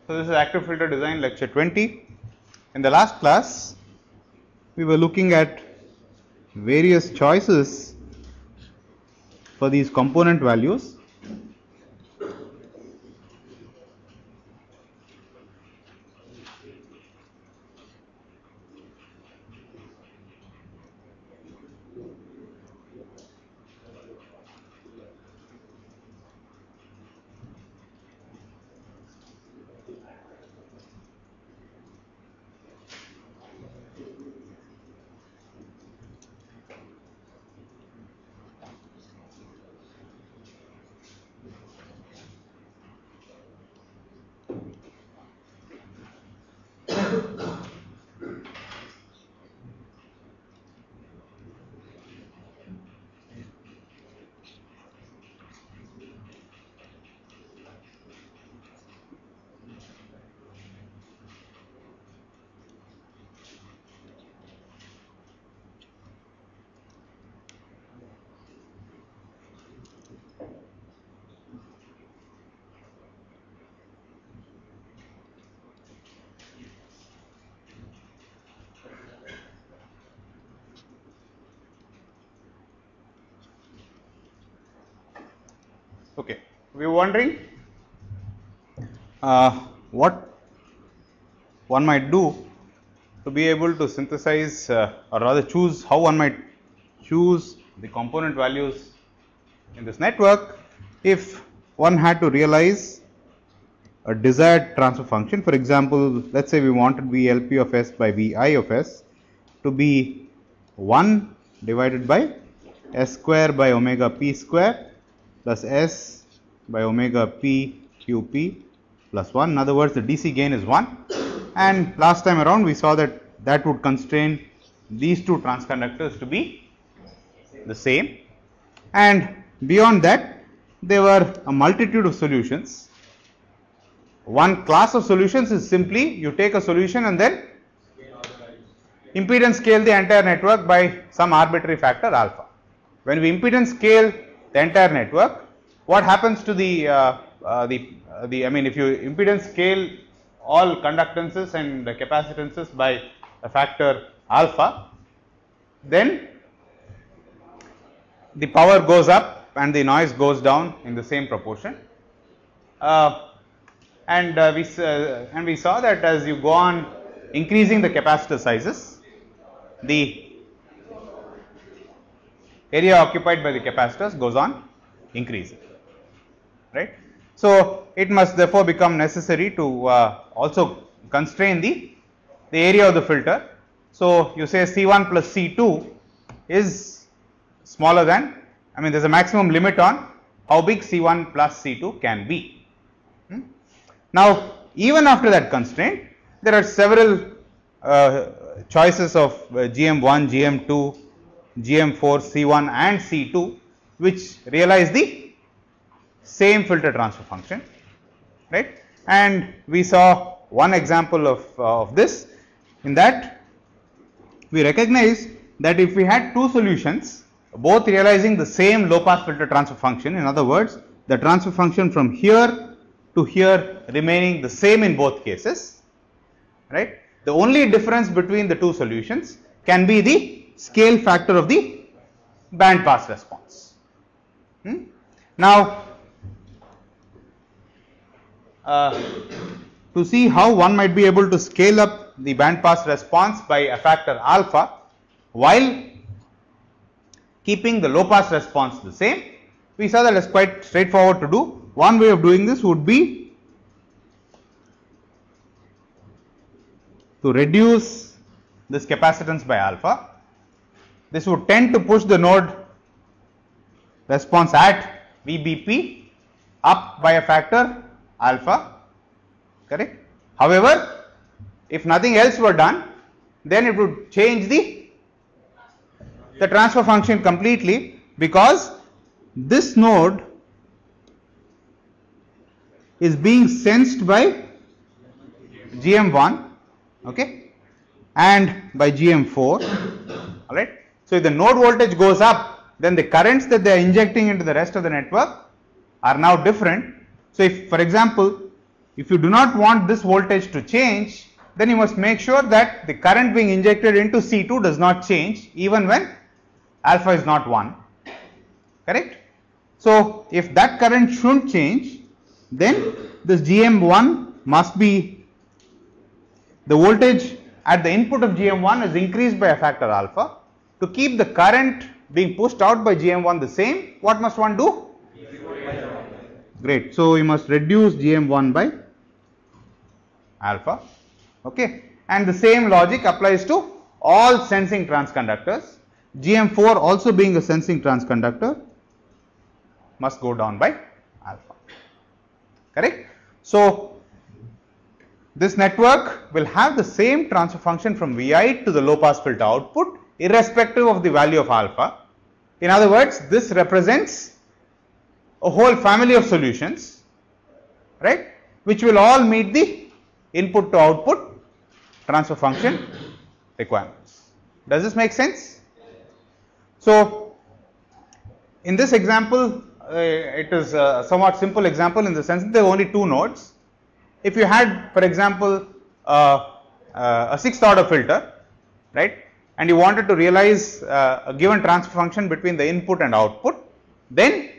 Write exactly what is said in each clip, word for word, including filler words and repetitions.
So, this is active filter design lecture twenty. In the last class, we were looking at various choices for these component values. Okay, we were wondering uh, what one might do to be able to synthesize uh, or rather choose how one might choose the component values in this network if one had to realize a desired transfer function. For example, let us say we wanted V L P of S by V I of S to be one divided by S square by omega P square plus S by omega P Q P plus one. In other words, the D C gain is one, and last time around we saw that that would constrain these two transconductors to be the same, and beyond that there were a multitude of solutions. One class of solutions is simply you take a solution and then impedance scale the entire network by some arbitrary factor alpha. When we impedance scale the entire network, what happens to the uh, uh, the uh, the I mean if you impedance scale all conductances and the capacitances by a factor alpha, then the power goes up and the noise goes down in the same proportion. Uh, and uh, we uh, and we saw that as you go on increasing the capacitor sizes, the area occupied by the capacitors goes on increasing, right. So, it must therefore become necessary to uh, also constrain the, the area of the filter. So, you say C one plus C two is smaller than, I mean there is a maximum limit on how big C one plus C two can be. Hmm? Now, even after that constraint, there are several uh, choices of uh, G M one, G M two, G M four, C one and C two which realize the same filter transfer function, right. And we saw one example of, uh, of this, in that we recognize that if we had two solutions both realizing the same low pass filter transfer function, in other words the transfer function from here to here remaining the same in both cases, right. The only difference between the two solutions can be the scale factor of the band pass response. Hmm? Now, uh, to see how one might be able to scale up the band pass response by a factor alpha while keeping the low pass response the same, we saw that it is quite straightforward to do. One way of doing this would be to reduce this capacitance by alpha. This would tend to push the node response at V B P up by a factor alpha, correct. However, if nothing else were done, then it would change the, the transfer function completely, because this node is being sensed by G M one, okay, and by G M four, all right. So, if the node voltage goes up, then the currents that they are injecting into the rest of the network are now different. So, if for example if you do not want this voltage to change, then you must make sure that the current being injected into C two does not change even when alpha is not one, correct? So, if that current shouldn't change, then this G M one must be, the voltage at the input of G M one is increased by a factor alpha. To keep the current being pushed out by G M one the same, what must one do? Great. So, you must reduce G M one by alpha, okay, and the same logic applies to all sensing transconductors. G M four also being a sensing transconductor must go down by alpha, correct. So, this network will have the same transfer function from V I to the low pass filter output irrespective of the value of alpha. In other words, this represents a whole family of solutions, right, which will all meet the input to output transfer function requirements. Does this make sense? So, in this example, uh, it is a somewhat simple example in the sense that there are only two nodes. If you had, for example, uh, uh, a sixth order filter, right, and you wanted to realize uh, a given transfer function between the input and output, then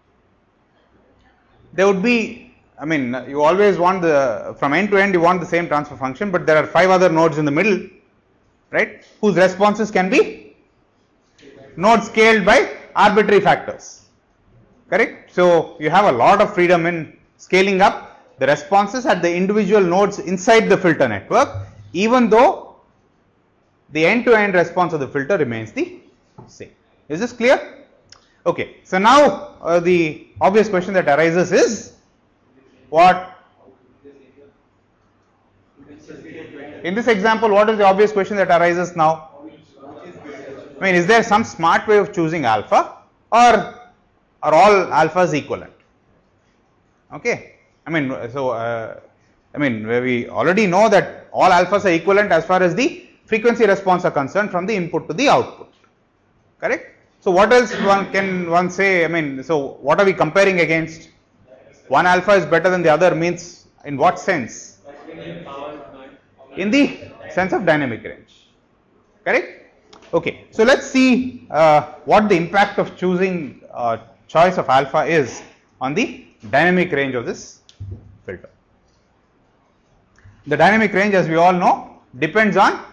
there would be, I mean, you always want the, from end to end you want the same transfer function, but there are five other nodes in the middle, right, whose responses can be nodes scaled by arbitrary factors, correct. So, you have a lot of freedom in scaling up the responses at the individual nodes inside the filter network, even though the end to end response of the filter remains the same. Is this clear? Okay. So, now uh, the obvious question that arises is what? In this example, what is the obvious question that arises now? I mean, is there some smart way of choosing alpha, or are all alphas equivalent? Okay. I mean, so uh, I mean, we already know that all alphas are equivalent as far as the frequency response are concerned from the input to the output, correct. So, what else one can one say? I mean, so what are we comparing against? One alpha is better than the other means in what sense? In the sense of dynamic range, correct. Okay. So, let us see uh, what the impact of choosing uh, choice of alpha is on the dynamic range of this filter. The dynamic range, as we all know, depends on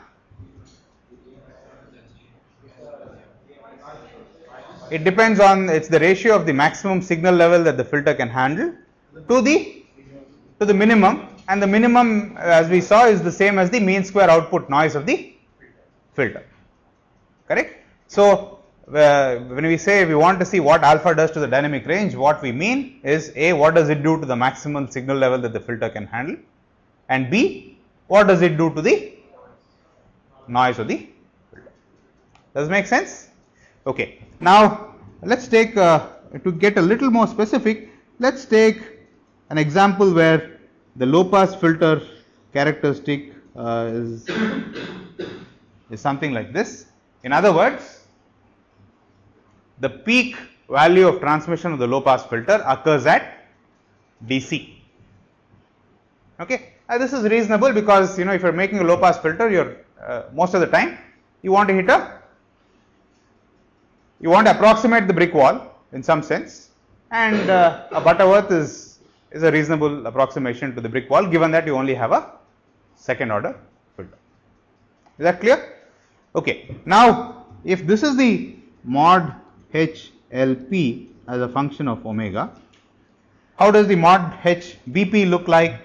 it depends on it's the ratio of the maximum signal level that the filter can handle to the to the minimum, and the minimum, as we saw, is the same as the mean square output noise of the filter, correct. So, uh, when we say we want to see what alpha does to the dynamic range, what we mean is A, what does it do to the maximum signal level that the filter can handle, and B, what does it do to the noise of the filter. Does it make sense? Okay. Now, let us take uh, to get a little more specific, let us take an example where the low pass filter characteristic uh, is, is something like this. In other words, the peak value of transmission of the low pass filter occurs at D C. Okay. Uh, this is reasonable because, you know, if you are making a low pass filter, you are uh, most of the time you want to hit a, you want to approximate the brick wall in some sense, and uh, a Butterworth is, is a reasonable approximation to the brick wall, given that you only have a second order filter. Is that clear? Okay. Now, if this is the mod H L P as a function of omega, how does the mod H B P look like?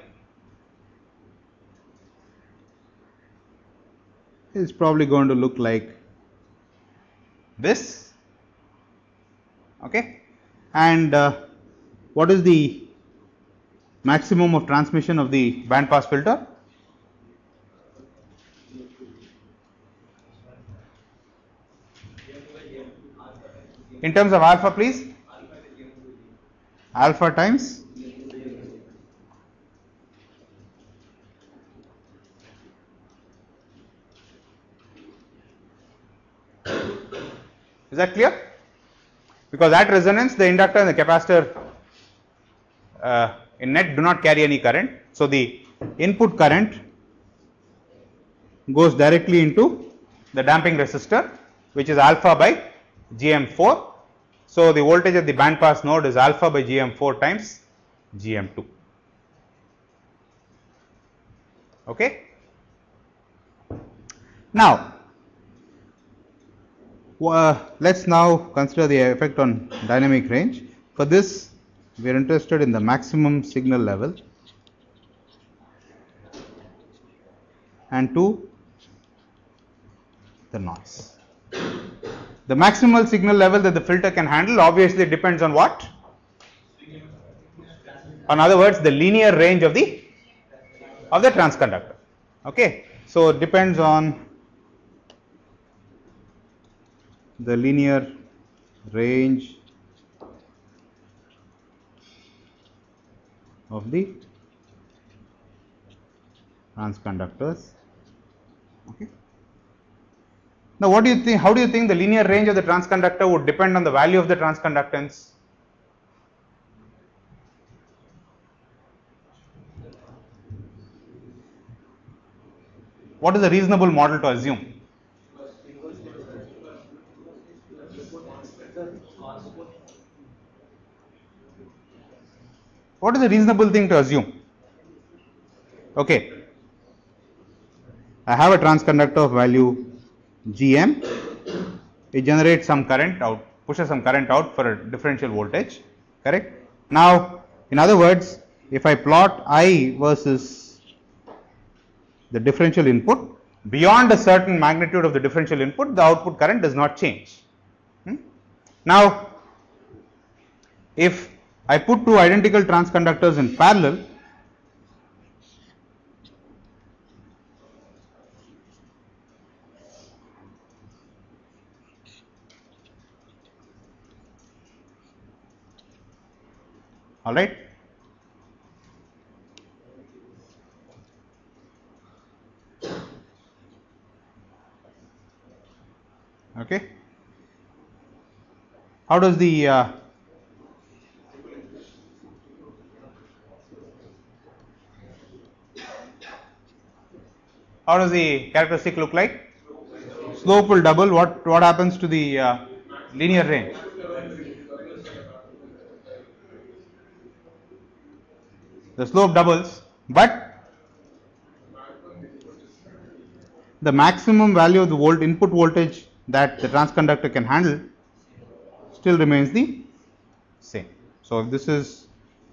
It's probably going to look like this, okay. And uh, what is the maximum of transmission of the band pass filter? In terms of alpha, please. Alpha times is that clear? Because at resonance the inductor and the capacitor uh, in net do not carry any current. So, the input current goes directly into the damping resistor, which is alpha by G M four. So, the voltage at the band pass node is alpha by G M four times G M two. Okay. Now, uh, let us now consider the effect on dynamic range. For this, we are interested in the maximum signal level and two, the noise. The maximal signal level that the filter can handle obviously depends on what? In other words, the linear range of the of the transconductor. Okay. So, it depends on the linear range of the transconductors. Okay. Now, what do you think? How do you think the linear range of the transconductor would depend on the value of the transconductance? What is a reasonable model to assume? What is a reasonable thing to assume? Okay. I have a transconductor of value G M. It generates some current out, pushes some current out for a differential voltage. Correct? Now, in other words, if I plot I versus the differential input, beyond a certain magnitude of the differential input, the output current does not change. Hmm? Now, if I put two identical transconductors in parallel, all right. Okay. How does the uh, how does the characteristic look like? Slope will double. What what happens to the uh, linear range? The slope doubles, but the maximum value of the volt input voltage that the transconductor can handle still remains the same. So, if this is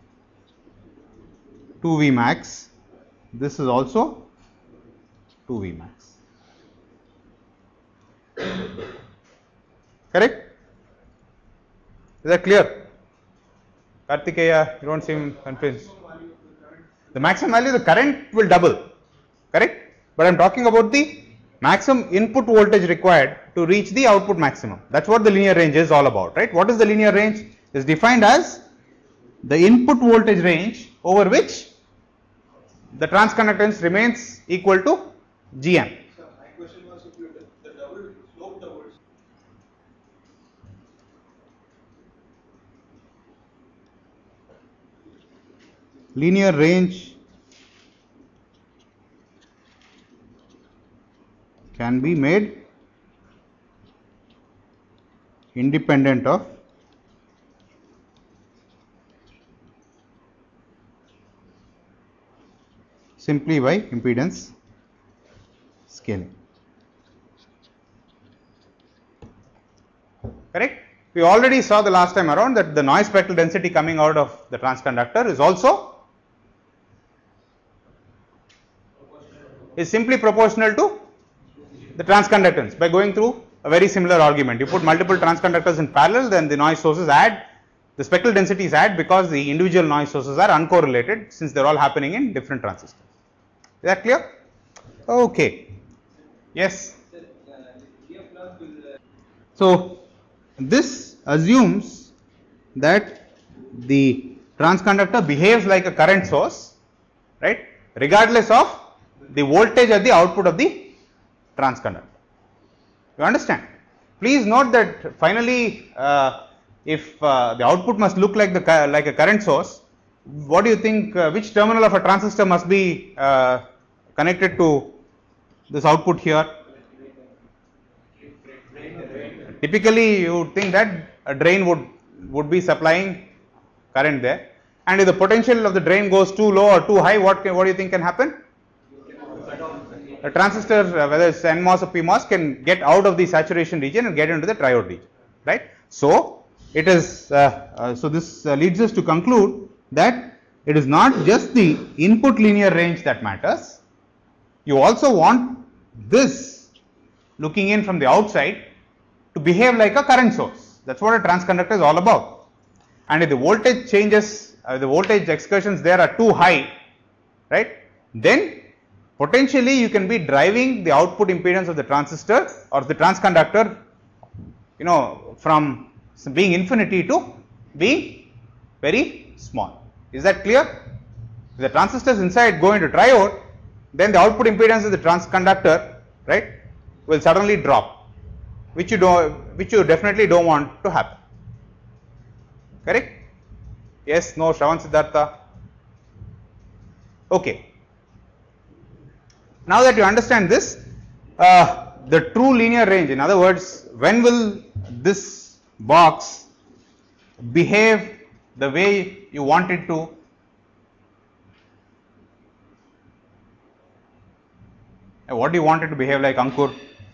two V max, this is also two V max. Correct? Is that clear? Kartikeya, you don't seem convinced. The maximum value of the current will double, correct? But I am talking about the maximum input voltage required to reach the output maximum. That is what the linear range is all about, right? What is the linear range? It is defined as the input voltage range over which the transconductance remains equal to G M. So my question was, if you the double slope doubles. Linear range can be made independent of simply by impedance scaling. Correct? We already saw the last time around that the noise spectral density coming out of the transconductor is also is simply proportional to the transconductance by going through a very similar argument. You put multiple transconductors in parallel, then the noise sources add, the spectral densities add because the individual noise sources are uncorrelated since they are all happening in different transistors. Is that clear? Okay. Yes. So, this assumes that the transconductor behaves like a current source, right, regardless of the voltage at the output of the transconductor. You understand? Please note that finally, uh, if uh, the output must look like the like a current source, what do you think, uh, which terminal of a transistor must be uh, connected to this output here? Typically, you would think that a drain would, would be supplying current there, and if the potential of the drain goes too low or too high, what, can, what do you think can happen? A transistor, uh, whether it's N MOS or P MOS, can get out of the saturation region and get into the triode region, right? So, it is, uh, uh, so this uh, leads us to conclude that it is not just the input linear range that matters. You also want this looking in from the outside to behave like a current source. That is what a transconductor is all about. And if the voltage changes, uh, the voltage excursions there are too high, right, then potentially you can be driving the output impedance of the transistor or the transconductor, you know, from being infinity to being very small. Is that clear? If the transistors inside go into triode, then the output impedance of the transconductor, right, will suddenly drop, which you do, which you definitely don't want to happen. Correct? Yes, no, Shravan, Siddhartha? Okay. Now that you understand this, uh, the true linear range, in other words, when will this box behave the way you want it to? What do you want it to behave like, Ankur?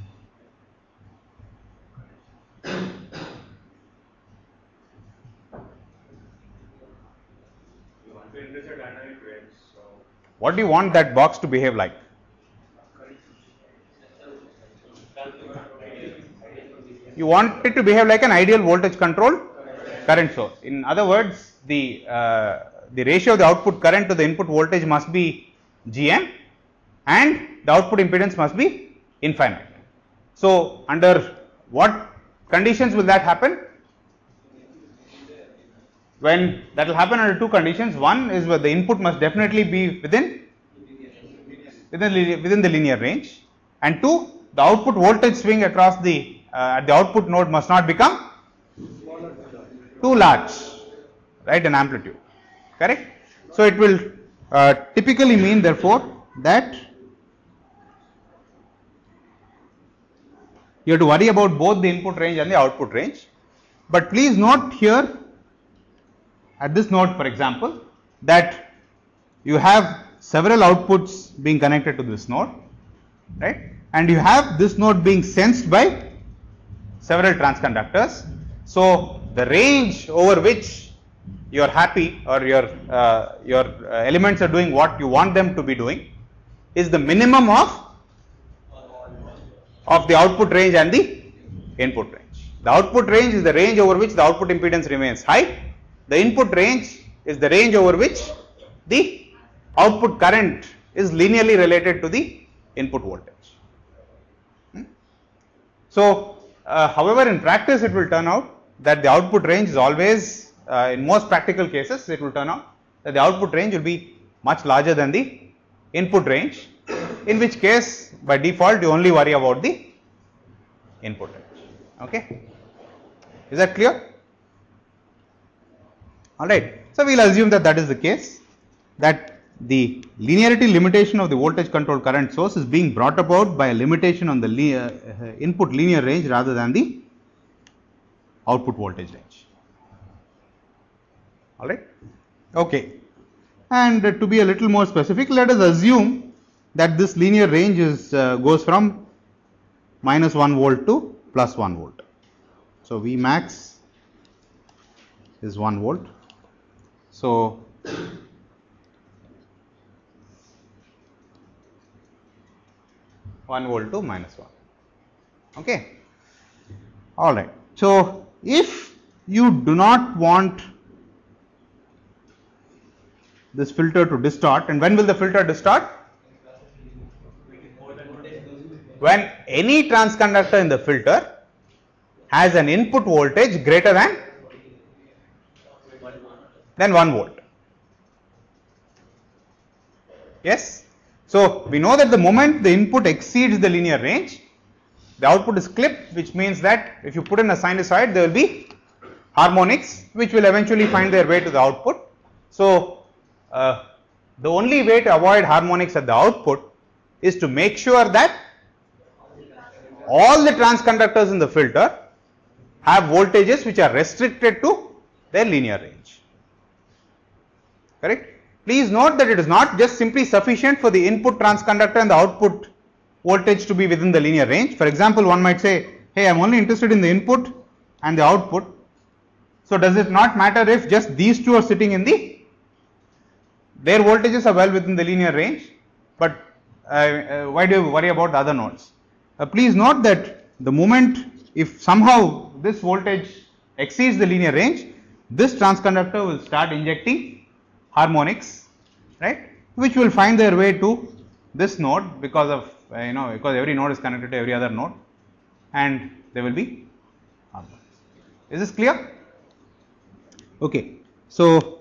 What do you want that box to behave like? You want it to behave like an ideal voltage controlled current source. In other words, the uh, the ratio of the output current to the input voltage must be G M and the output impedance must be infinite. So, under what conditions will that happen? When that will happen under two conditions. One is where the input must definitely be within within, within the linear range, and two, the output voltage swing across the uh, at the output node must not become too large, right, in amplitude. Correct? So, it will uh, typically mean therefore that you have to worry about both the input range and the output range. But please note here at this node, for example, that you have several outputs being connected to this node, right, and you have this node being sensed by several transconductors. So, the range over which you are happy or your uh, your uh, elements are doing what you want them to be doing is the minimum of of the output range and the input range. The output range is the range over which the output impedance remains high. The input range is the range over which the output current is linearly related to the input voltage. Hmm? So, uh, however, in practice it will turn out that the output range is always, uh, in most practical cases, it will turn out that the output range will be much larger than the input range, in which case by default you only worry about the input range. Okay? Is that clear? Alright. So, we will assume that that is the case, that the linearity limitation of the voltage controlled current source is being brought about by a limitation on the li uh, input linear range rather than the output voltage range. Alright. Okay. And uh, to be a little more specific, let us assume that this linear range is uh, goes from minus one volt to plus one volt. So, V max is one volt. So, one volt to minus one. Okay. All right. So, if you do not want this filter to distort, and when will the filter distort? When any transconductor in the filter has an input voltage greater than than one volt. Yes. So, we know that the moment the input exceeds the linear range, the output is clipped, which means that if you put in a sinusoid, there will be harmonics which will eventually find their way to the output. So, uh, the only way to avoid harmonics at the output is to make sure that all the transconductors in the filter have voltages which are restricted to their linear range. Correct? Please note that it is not just simply sufficient for the input transconductor and the output voltage to be within the linear range. For example, one might say, hey, I am only interested in the input and the output. So, does it not matter if just these two are sitting in the, their voltages are well within the linear range, but uh, uh, why do you worry about the other nodes? Uh, please note that the moment if somehow this voltage exceeds the linear range, this transconductor will start injecting harmonics, right, which will find their way to this node because of uh, you know because every node is connected to every other node, and there will be harmonics. Is this clear? Okay. So,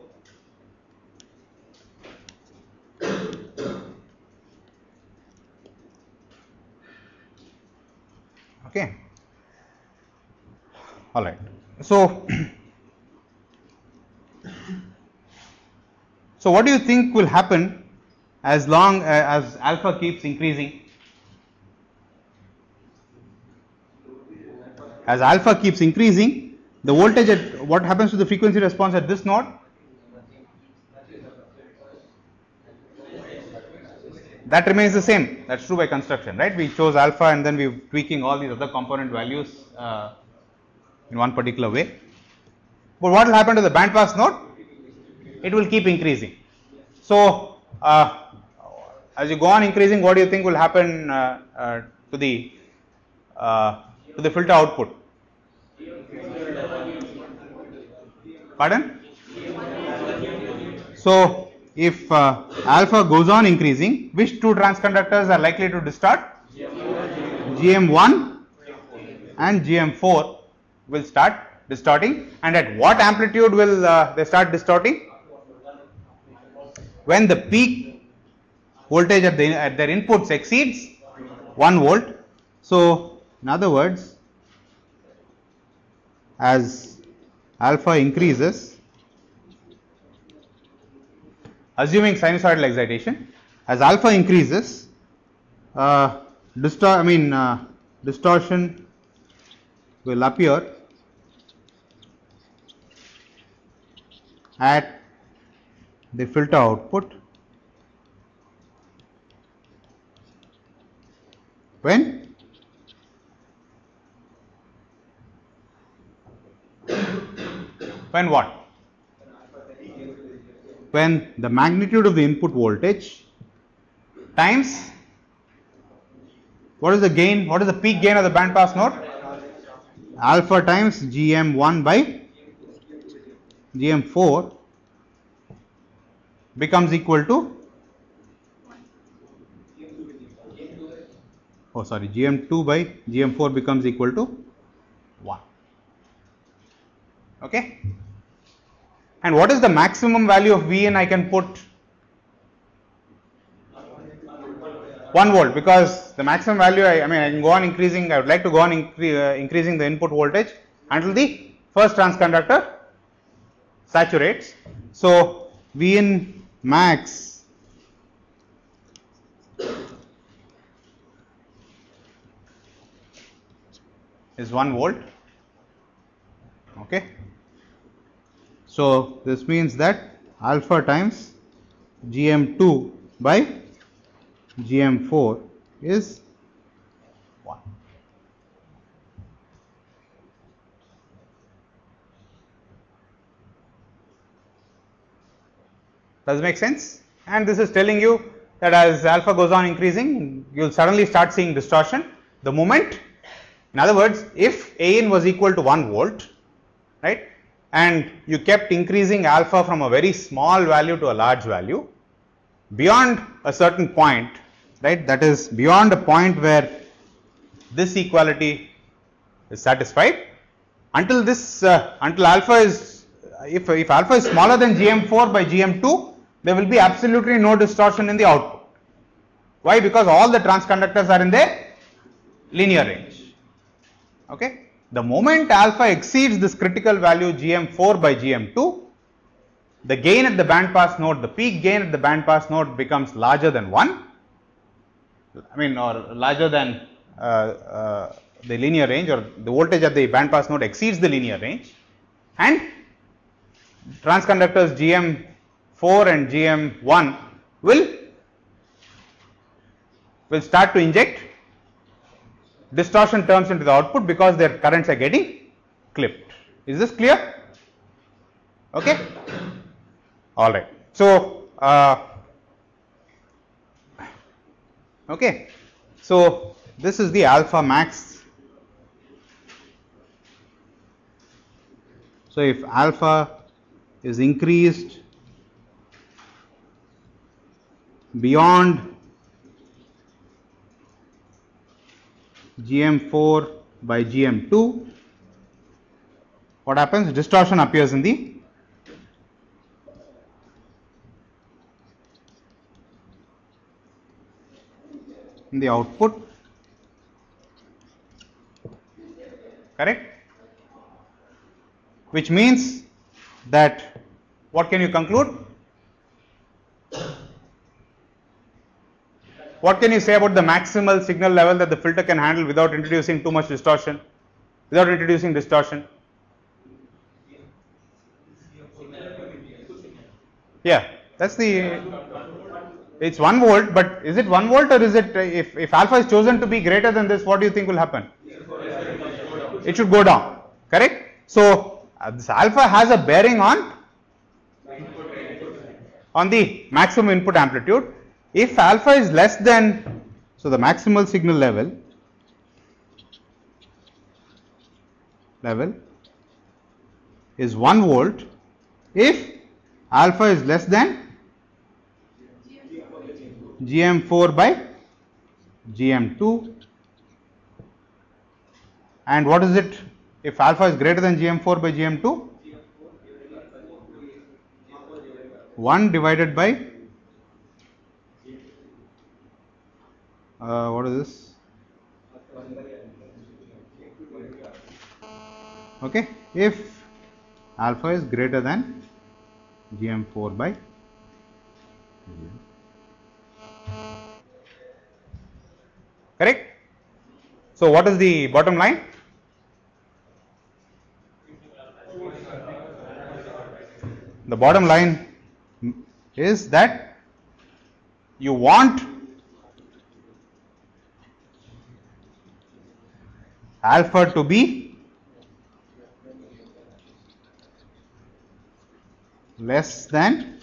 okay, all right. So, so what do you think will happen as long uh, as alpha keeps increasing? As alpha keeps increasing, the voltage at what happens to the frequency response at this node? That remains the same. That's true by construction, right? We chose alpha and then we're tweaking all these other component values uh, in one particular way. But what will happen to the band pass node? It will keep increasing. So, uh, as you go on increasing, what do you think will happen uh, uh, to the uh, to the filter output? Pardon? So, if uh, alpha goes on increasing, which two transconductors are likely to distort? G M one and G M four will start distorting, and at what amplitude will uh, they start distorting? When the peak voltage at, the, at their inputs exceeds one volt. So, in other words, as alpha increases, assuming sinusoidal excitation, as alpha increases, uh, distor I mean uh, distortion will appear at the filter output when when what? When the magnitude of the input voltage times what is the gain, what is the peak gain of the band pass node? Alpha times G M one by G M four becomes equal to, oh sorry, G M two by G M four becomes equal to one. Okay. And what is the maximum value of V in I can put? one volt, because the maximum value, I, I mean I can go on increasing, I would like to go on incre uh, increasing the input voltage until the first transconductor saturates. So, V in max is one volt. Okay. So, this means that alpha times G M two by G M four is one. Does it make sense? And this is telling you that as alpha goes on increasing, you will suddenly start seeing distortion. The moment, in other words, if A in was equal to one volt, right, and you kept increasing alpha from a very small value to a large value, beyond a certain point, right, that is beyond a point where this equality is satisfied, until this, uh, until alpha is, if, if alpha is smaller than G M four by G M two, there will be absolutely no distortion in the output. Why? Because all the transconductors are in their linear range. Okay. The moment alpha exceeds this critical value G M four by G M two, the gain at the band pass node, the peak gain at the band pass node becomes larger than one, I mean or larger than uh, uh, the linear range, or the voltage at the band pass node exceeds the linear range, and transconductors G M four and G M one will will start to inject distortion terms into the output because their currents are getting clipped. Is this clear? Okay. All right. So, uh, okay. So, this is the alpha max. So, if alpha is increased beyond G M four by G M two, what happens? Distortion appears in the in the output, correct? Which means that what can you conclude? What can you say about the maximal signal level that the filter can handle without introducing too much distortion, without introducing distortion? Yeah, that's the, it's one volt, but is it one volt or is it, if, if alpha is chosen to be greater than this, what do you think will happen? It should go down, correct? So, uh, this alpha has a bearing on, on the maximum input amplitude. If alpha is less than, so the maximal signal level, level is one volt if alpha is less than G M four by G M two, and what is it if alpha is greater than G M four by G M two? one divided by uh, what is this? Okay, if alpha is greater than G M four by G M. Correct? So, what is the bottom line? The bottom line is that you want alpha to be less than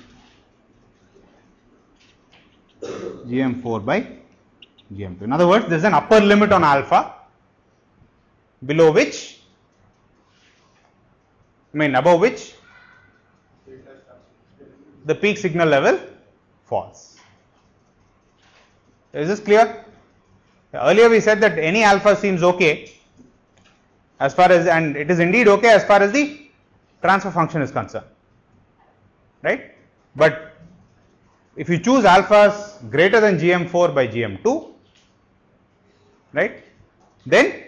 G M four by G M two. In other words, there is an upper limit on alpha below which, I mean above which the peak signal level falls. Is this clear? Earlier we said that any alpha seems okay as far as, and it is indeed okay as far as the transfer function is concerned, right? But if you choose alphas greater than G M four by G M two, right, then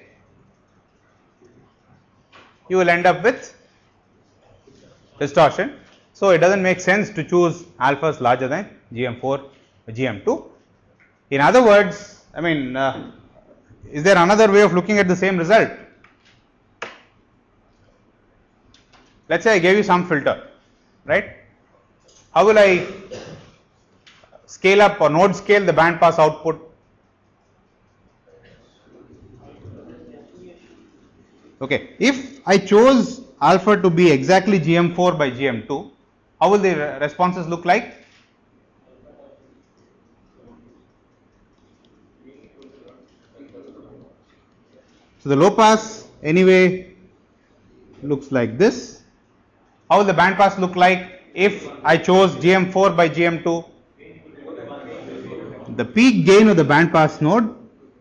you will end up with distortion. So, it does not make sense to choose alphas larger than G M four by G M two. In other words, I mean, uh, is there another way of looking at the same result? Let us say I gave you some filter, right? How will I scale up or node scale the band pass output? Okay, if I chose alpha to be exactly G M four by G M two, how will the responses look like? So, the low pass anyway looks like this. How will the band pass look like if I chose G M four by G M two? The peak gain of the band pass node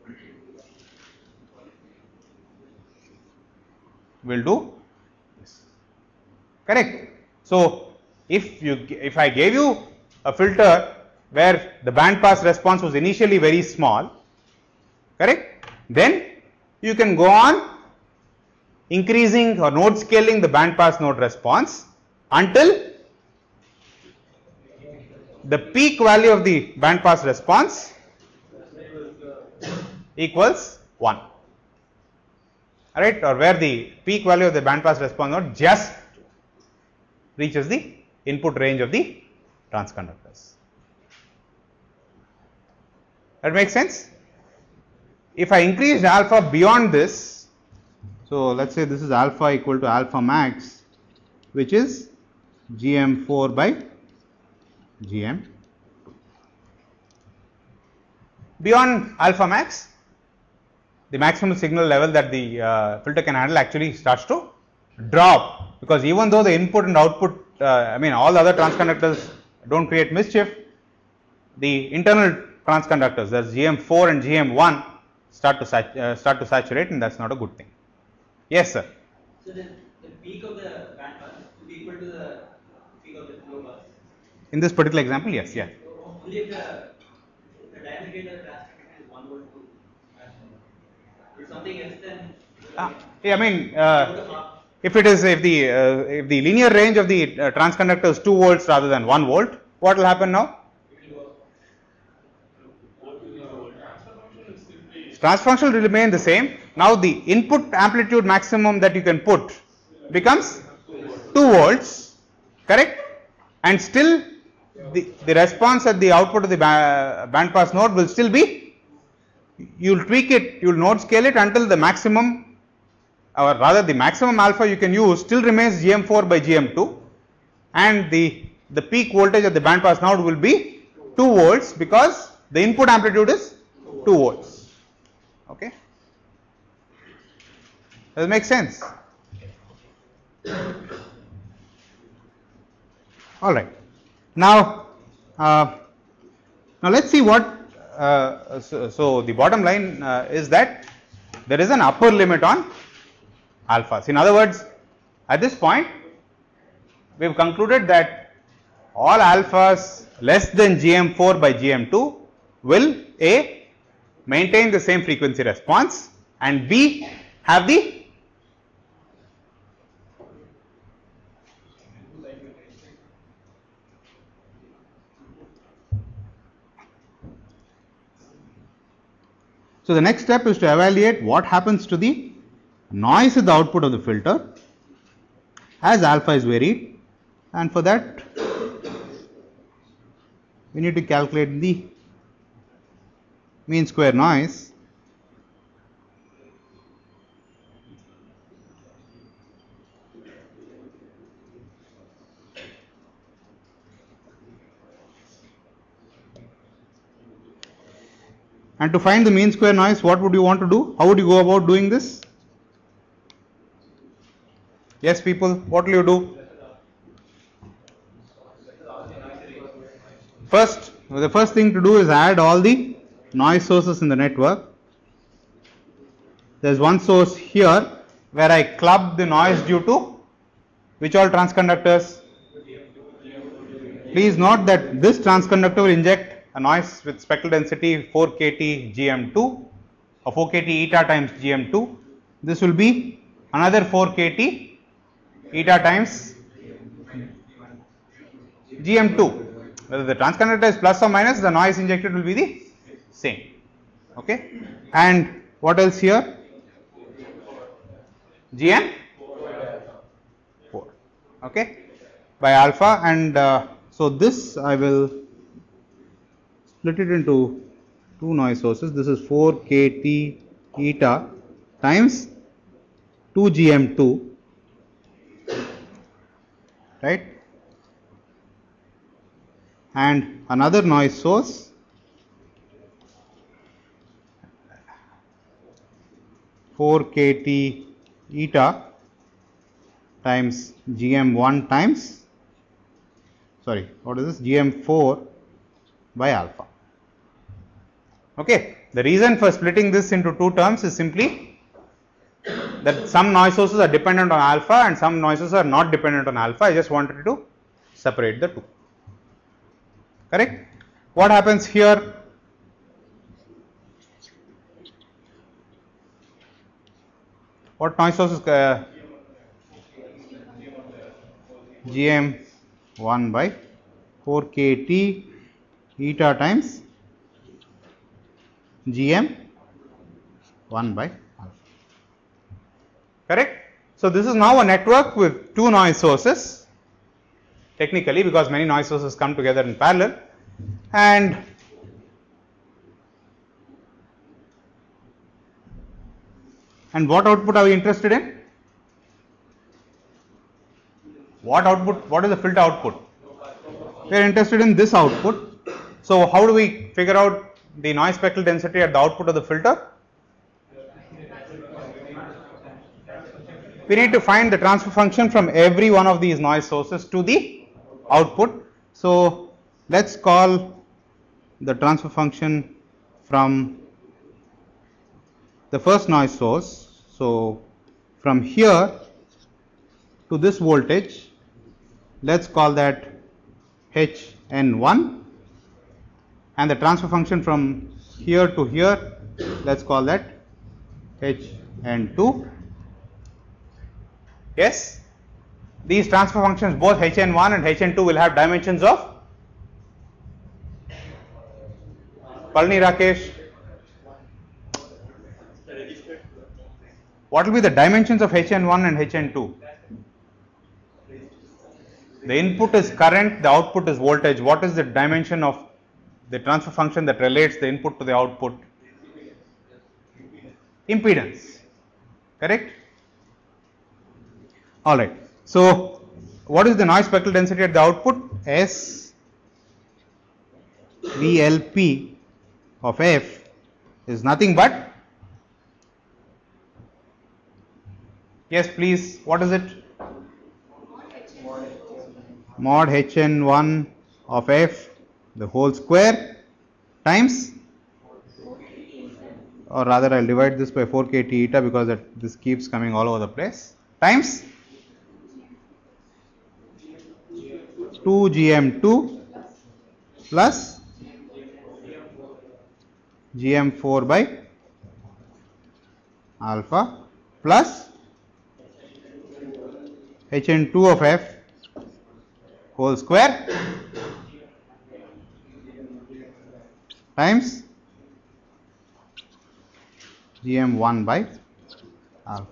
will do this, correct? So, if you if I gave you a filter where the band pass response was initially very small, correct, then you can go on increasing or node scaling the band pass node response until the peak value of the band pass response equals one. Alright, or where the peak value of the band pass response node just reaches the input range of the transconductors. That makes sense? If I increase alpha beyond this, so let's say this is alpha equal to alpha max, which is G M four by G M. Beyond alpha max, the maximum signal level that the uh, filter can handle actually starts to drop, because even though the input and output, uh, I mean all the other transconductors don't create mischief, the internal transconductors, that's G M four and G M one, start to sat uh, start to saturate, and that's not a good thing. Yes, sir. So then the peak of the band pass is equal to the peak of the low pass. In this particular example, yes, yeah. So only if the, the diameter transconductor is one volt two. If something else, then Ah, yeah, I mean, uh, if it is if the uh, if the linear range of the uh, transconductor is two volts rather than one volt, what will happen now? Transfer function will remain the same. Now the input amplitude maximum that you can put becomes two volts, correct? And still the, the response at the output of the ba band pass node will still be, you will tweak it, you will node scale it until the maximum, or rather the maximum alpha you can use still remains G M four by G M two, and the, the peak voltage at the band pass node will be two volts, because the input amplitude is two volts. Okay, does it make sense? All right. Now, uh, now let's see what. Uh, so, so the bottom line uh, is that there is an upper limit on alphas. In other words, at this point, we have concluded that all alphas less than G M four by G M two will A, maintain the same frequency response, and B, have the so the next step is to evaluate what happens to the noise at the output of the filter as alpha is varied, and for that we need to calculate the mean square noise. And to find the mean square noise, what would you want to do? How would you go about doing this? Yes, people, what will you do? First, the first thing to do is add all the noise sources in the network. There is one source here where I club the noise due to which all transconductors? Please note that this transconductor will inject a noise with spectral density four K T G M two or four K T eta times G M two. This will be another four K T eta times G M two. Whether the transconductor is plus or minus, the noise injected will be the same. Okay, and what else here? G M four. Okay, by alpha, and uh, so this I will split it into two noise sources. This is four K T eta times two G M two, right? And another noise source four K T eta times G M one times, sorry, what is this? G M four by alpha. Okay, the reason for splitting this into two terms is simply that some noise sources are dependent on alpha and some noises are not dependent on alpha. I just wanted to separate the two. Correct? What happens here? What noise sources? Uh, G M one by four K T eta times G M one by alpha. Correct? So, this is now a network with two noise sources technically, because many noise sources come together in parallel, and and what output are we interested in? What output? What is the filter output? We are interested in this output. So, how do we figure out the noise spectral density at the output of the filter? We need to find the transfer function from every one of these noise sources to the output. So, let us call the transfer function from the first noise source. So, from here to this voltage, let us call that H N one, and the transfer function from here to here, let us call that H N two. Yes, these transfer functions, both H N one and H N two, will have dimensions of Palni Rakesh. What will be the dimensions of H N one and H N two? The input is current, the output is voltage. What is the dimension of the transfer function that relates the input to the output? Impedance. Correct? All right. So, what is the noise spectral density at the output? S V L P of F is nothing but, yes please, what is it? Mod H N one of F the whole square times, or rather I will divide this by four K T eta because that this keeps coming all over the place, times two G M two plus G M four by alpha plus H N two of F whole square times G M one by alpha.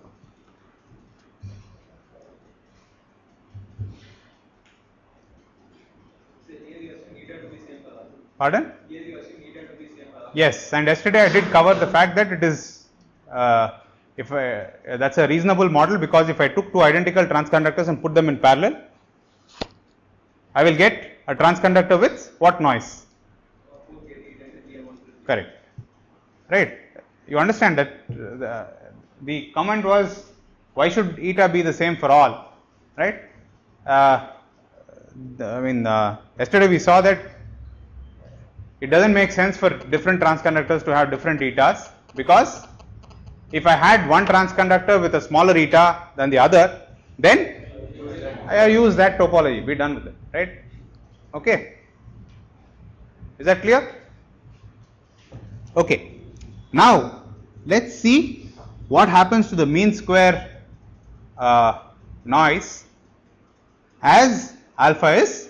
Pardon? Yes, and yesterday I did cover the fact that it is uh, if I, uh, that's a reasonable model, because if I took two identical transconductors and put them in parallel, I will get a transconductor with what noise? Correct. Right. You understand that uh, the, the comment was, why should eta be the same for all? Right. Uh, the, I mean, uh, yesterday we saw that it doesn't make sense for different transconductors to have different etas, because if I had one transconductor with a smaller eta than the other, then I use that topology, be done with it, right? Okay. Is that clear? Okay. Now, let us see what happens to the mean square uh, noise as alpha is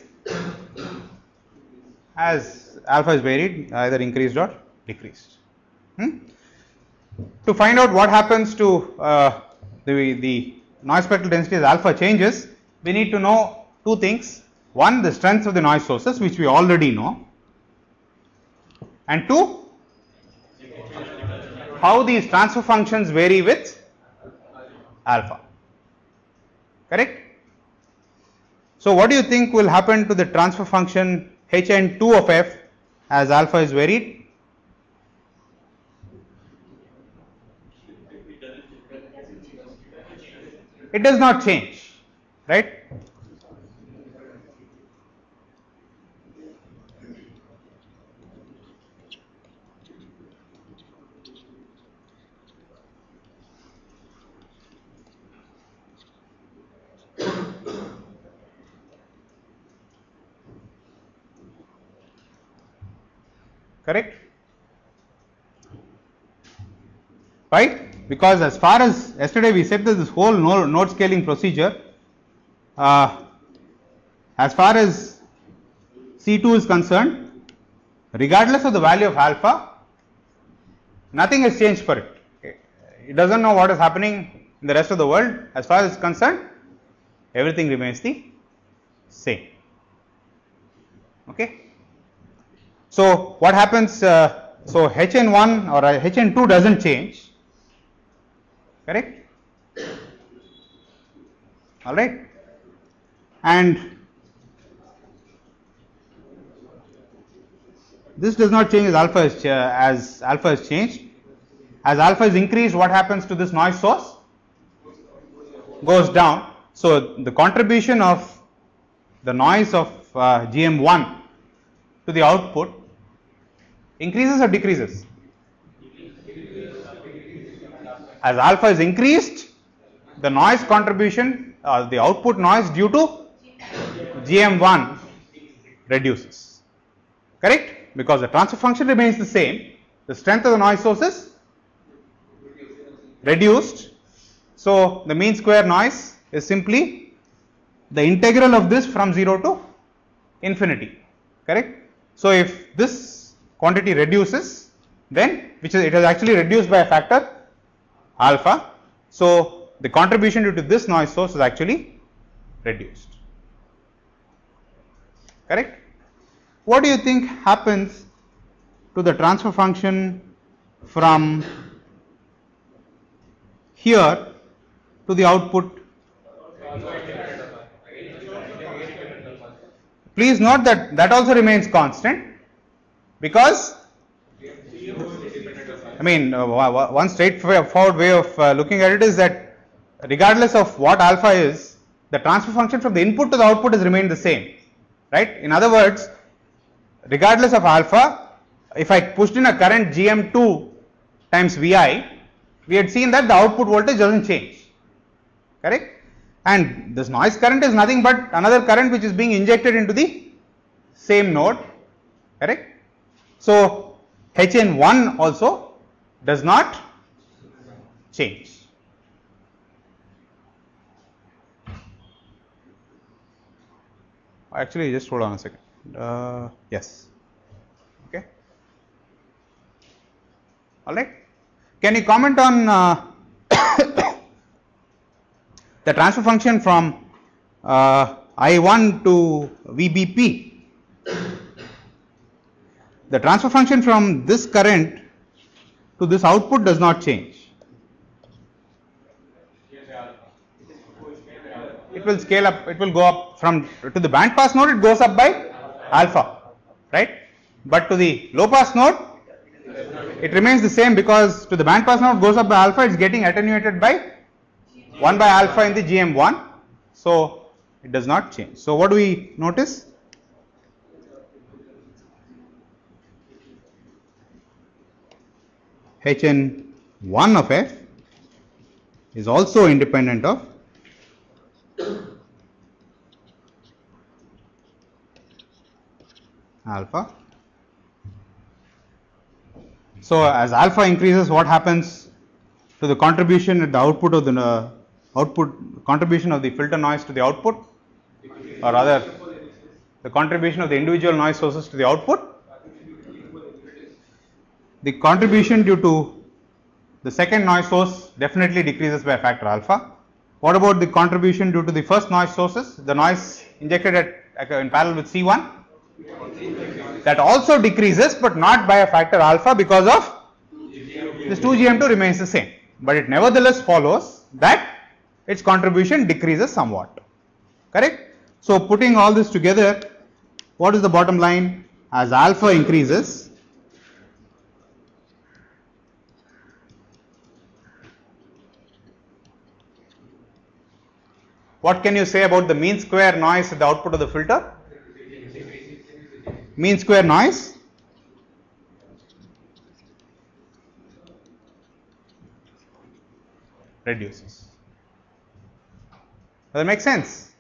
as alpha is varied, either increased or decreased. Hmm? To find out what happens to uh, the, the noise spectral density as alpha changes, we need to know two things. One, the strengths of the noise sources, which we already know, and two, how these transfer functions vary with alpha. Correct? So, what do you think will happen to the transfer function H N two of F as alpha is varied? It does not change, right? Correct? Right? Because as far as yesterday we said that this whole node, node scaling procedure, uh, as far as C two is concerned, regardless of the value of alpha, nothing has changed for it. Okay. It doesn't know what is happening in the rest of the world. As far as it's concerned, everything remains the same. Okay. So what happens? Uh, so H N one or H N two doesn't change. Correct? All right. And this does not change as alpha is uh, as alpha has changed. As alpha is increased, what happens to this noise source? Goes down. So the contribution of the noise of uh, G M one to the output increases or decreases? As alpha is increased, the noise contribution, uh, the output noise due to G M one reduces. Correct? Because the transfer function remains the same, the strength of the noise source is reduced. So the mean square noise is simply the integral of this from zero to infinity. Correct? So if this quantity reduces, then which is it is actually reduced by a factor alpha. So the contribution due to this noise source is actually reduced. Correct? What do you think happens to the transfer function from here to the output? Please note that that also remains constant, because I mean uh, one straightforward way of uh, looking at it is that regardless of what alpha is, the transfer function from the input to the output has remained the same, right? In other words, regardless of alpha, if I pushed in a current G M two times V I, we had seen that the output voltage doesn't change. Correct? And this noise current is nothing but another current which is being injected into the same node. Correct? So H N one also does not change. Actually, just hold on a second. Uh, yes. Okay. All right. Can you comment on uh, the transfer function from uh, I one to V B P? The transfer function from this current to this output does not change. It will scale up, it will go up from to the band pass node, it goes up by alpha, right? But to the low pass node, it remains the same, because to the band pass node goes up by alpha, it's getting attenuated by one by alpha in the G M one, so it does not change. So what do we notice? H N one of F is also independent of alpha. So as alpha increases, what happens to the contribution at the output of the uh, output contribution of the filter noise to the output, or rather the contribution of the individual noise sources to the output? The contribution due to the second noise source definitely decreases by a factor alpha. What about the contribution due to the first noise sources, the noise injected at in parallel with C one? That also decreases, but not by a factor alpha, because of this two G M two remains the same, but it nevertheless follows that its contribution decreases somewhat. Correct? So putting all this together, what is the bottom line? As alpha increases, what can you say about the mean square noise at the output of the filter? Mean square noise reduces. Does that make sense?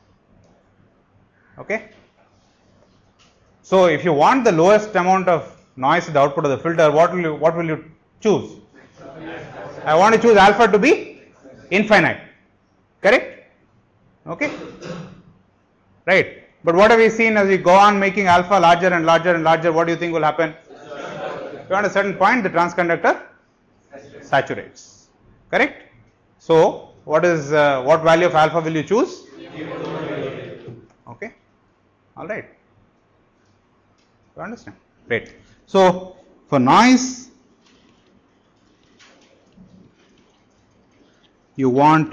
Okay. So if you want the lowest amount of noise at the output of the filter, what will you what will you choose? I want to choose alpha to be infinite. Correct? Okay. Right. But what have we seen as we go on making alpha larger and larger and larger? What do you think will happen? Beyond a certain point, the transconductor saturates. Correct? So, what is uh, what value of alpha will you choose? Okay. All right. You understand? Great. So, for noise, you want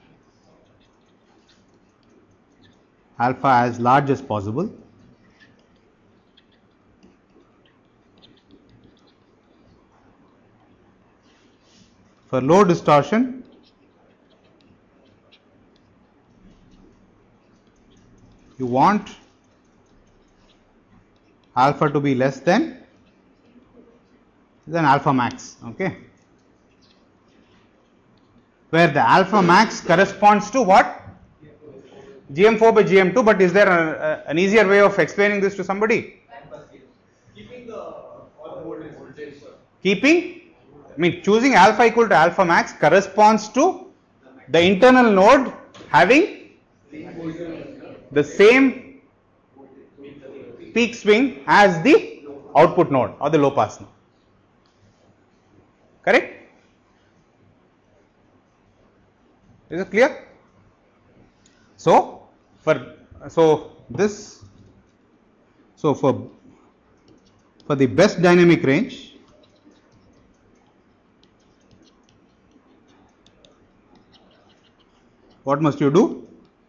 alpha as large as possible. For low distortion, you want alpha to be less than than alpha max, okay, where the alpha max corresponds to what? G M four by G M two, but is there a, a, an easier way of explaining this to somebody? Keeping the all voltage voltage. Keeping, I mean choosing alpha equal to alpha max corresponds to the internal node having the same peak swing as the output node or the low pass node. Correct? Is it clear? So, for so this so for for the best dynamic range, what must you do?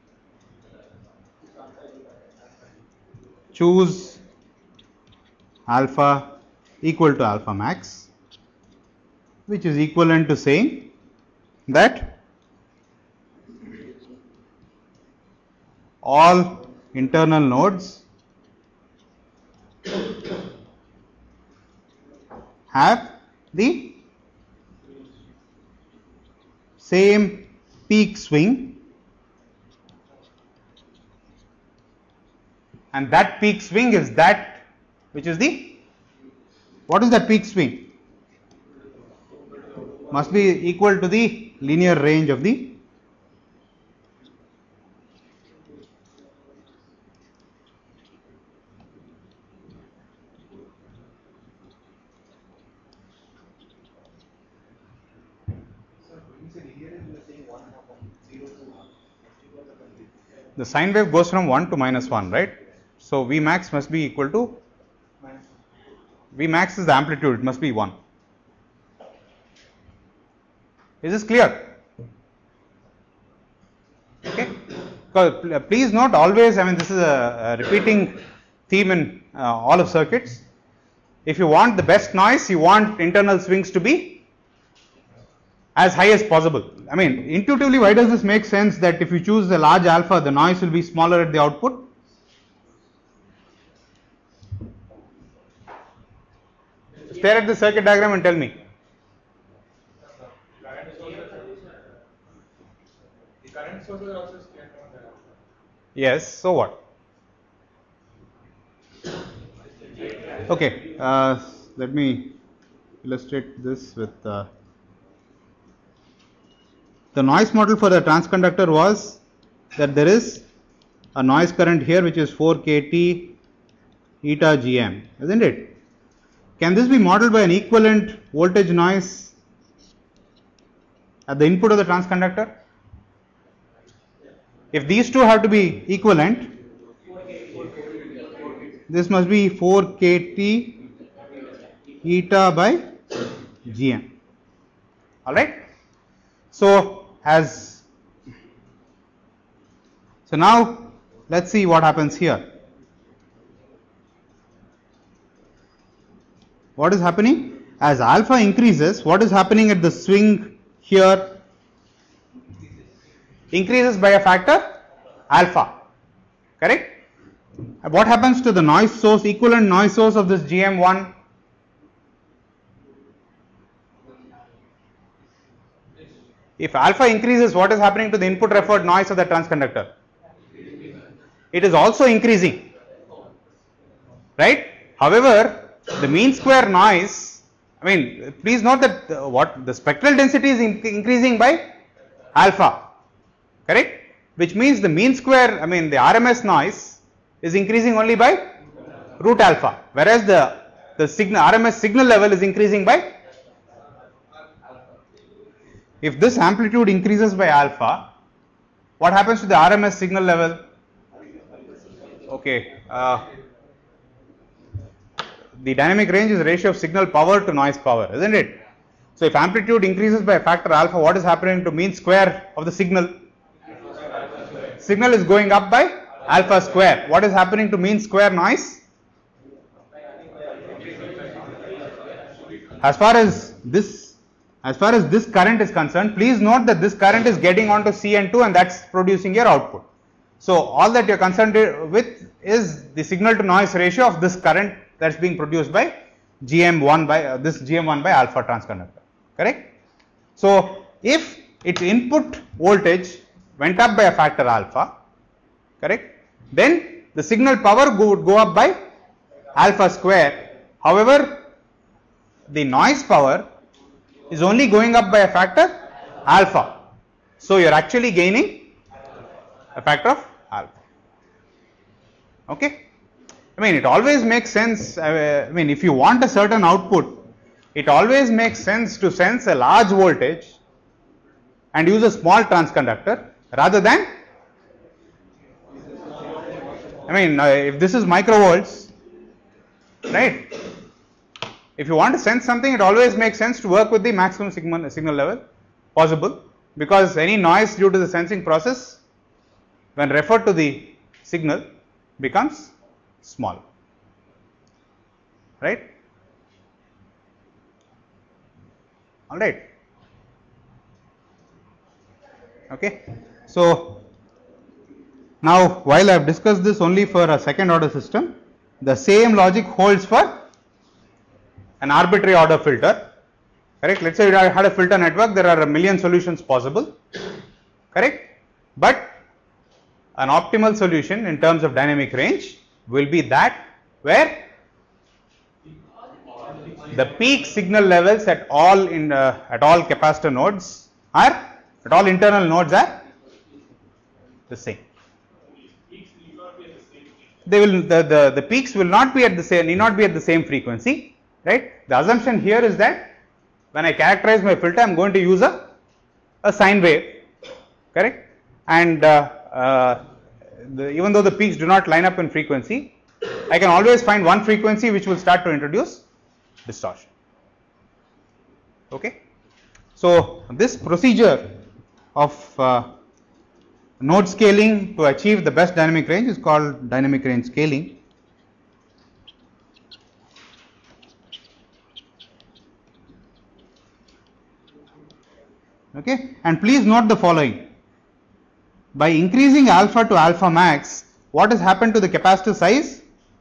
Choose alpha equal to alpha max, which is equivalent to saying that all internal nodes have the same peak swing, and that peak swing is that which is the, what is that peak swing? Must be equal to the linear range of the the sine wave goes from one to minus one, right? So, V max must be equal to, V max is the amplitude, it must be one. Is this clear? Okay. Because please note always, I mean this is a, a repeating theme in uh, all of circuits. If you want the best noise, you want internal swings to be as high as possible. I mean intuitively, why does this make sense that if you choose a large alpha, the noise will be smaller at the output? Stare at the circuit diagram and tell me. The current sources are also scattered on that. Yes, so what? Okay, uh, let me illustrate this with uh, the noise model for the transconductor was that there is a noise current here which is four K T eta G M, isn't it? Can this be modeled by an equivalent voltage noise at the input of the transconductor? If these two have to be equivalent, this must be four K T eta by G M. All right. So, as so now let's see what happens here. What is happening? As alpha increases, what is happening at the swing here? Increases by a factor alpha. Correct? What happens to the noise source, equivalent noise source of this G M one? If alpha increases, what is happening to the input referred noise of the transconductor? It is also increasing, right? However, the mean square noise, I mean, please note that uh, what the spectral density is in increasing by alpha, correct? Which means the mean square, I mean, the R M S noise is increasing only by root alpha, whereas the the signal R M S signal level is increasing by. If this amplitude increases by alpha, what happens to the R M S signal level? Okay, uh, the dynamic range is the ratio of signal power to noise power, isn't it? So if amplitude increases by a factor alpha, what is happening to mean square of the signal? Signal is going up by alpha square. What is happening to mean square noise? As far as this, as far as this current is concerned, please note that this current is getting onto C N two and that's producing your output. So all that you are concerned with is the signal to noise ratio of this current that's being produced by G M one by uh, this G M one by alpha transconductor. Correct? So if its input voltage went up by a factor alpha, correct, then the signal power go, would go up by alpha square. However, the noise power is only going up by a factor alpha. So you are actually gaining a factor of alpha. Okay? I mean, it always makes sense. Uh, I mean, if you want a certain output, it always makes sense to sense a large voltage and use a small transconductor rather than, I mean, uh, if this is microvolts, right? If you want to sense something, it always makes sense to work with the maximum signal, signal level possible, because any noise due to the sensing process, when referred to the signal, becomes small, right? All right. Okay. So now, while I have discussed this only for a second order system, the same logic holds for an arbitrary order filter. Correct. Let's say you had a filter network. There are a million solutions possible. Correct. But an optimal solution in terms of dynamic range will be that where the peak signal levels at all in uh, at all capacitor nodes are at all internal nodes are the same. They will the, the the peaks will not be at the same need not be at the same frequency, right? The assumption here is that when I characterize my filter, I am going to use a a sine wave, correct? And uh, uh, the, even though the peaks do not line up in frequency, I can always find one frequency which will start to introduce distortion. Okay. So this procedure of uh, node scaling to achieve the best dynamic range is called dynamic range scaling. Okay. And please note the following: by increasing alpha to alpha max, what has happened to the capacitor size?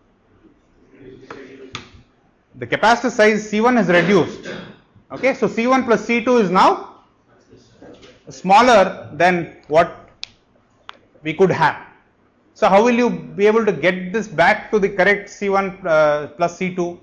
The capacitor size C one is reduced. Okay, so C one plus C two is now smaller than what we could have. So how will you be able to get this back to the correct C one uh, plus C two?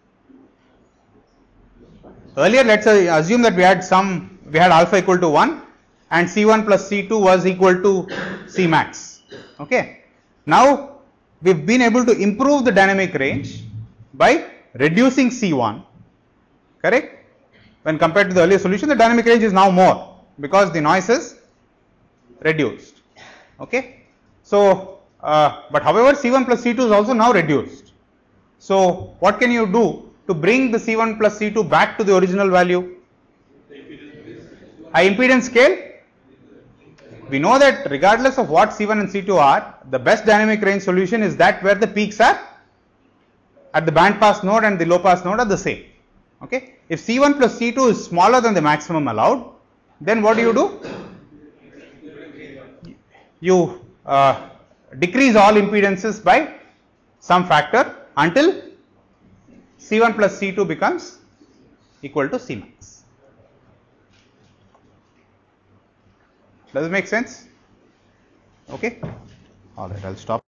Earlier, let's uh, assume that we had some, we had alpha equal to one and C one plus C two was equal to C max. Okay. Now we've been able to improve the dynamic range by reducing C one, correct? When compared to the earlier solution, the dynamic range is now more because the noise is reduced. Okay. So, uh, but however, C one plus C two is also now reduced. So, what can you do to bring the C one plus C two back to the original value? High impedance scale. We know that regardless of what C one and C two are, the best dynamic range solution is that where the peaks are at the band pass node and the low pass node are the same. Okay. If C one plus C two is smaller than the maximum allowed, then what do you do? You uh, decrease all impedances by some factor until C one plus C two becomes equal to C max. Does it make sense? Okay. All right, I'll stop.